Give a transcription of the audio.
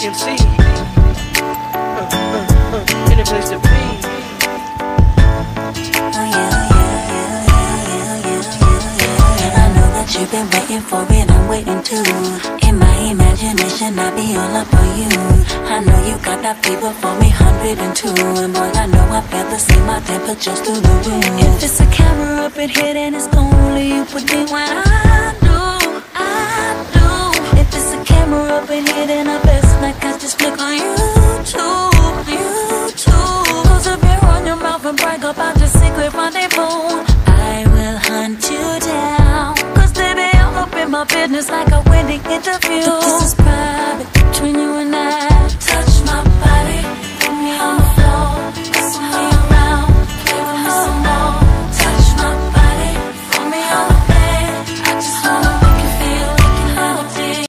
MC. Any place to be. You've been waiting for it, I'm waiting too. In my imagination, I be all up on you. I know you got that fever for me, 102. And boy, I know I feel the same, my temperature's through the roof. If it's a camera up in here, then it's only you put me when I do. If it's a camera up in here, then I best like I just click on YouTube. Close up your on your mouth and brag about your secret rendezvous. I will hunt you down. My business like a winning interview.